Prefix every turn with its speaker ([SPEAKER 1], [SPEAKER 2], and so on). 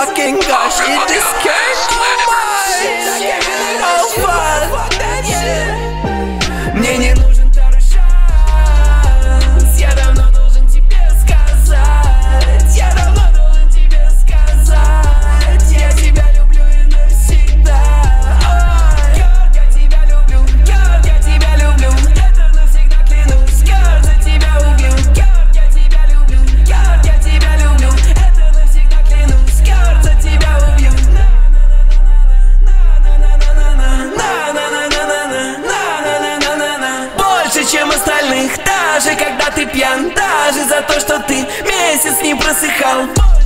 [SPEAKER 1] fucking gosh, it is scared мне не нужен второй шанс. Я давно должен тебе сказать. Я давно должен тебе сказать. Я тебя люблю и навсегда. Girl, я тебя люблю. Girl, я тебя люблю. Это навсегда клянусь. Girl, за тебя убью. Girl, я тебя люблю. Girl, я тебя люблю. Это навсегда клянусь. Girl, за тебя убью. Больше, чем остальных, даже когда ты пьян, даже за то, что ты месяц не просыхал.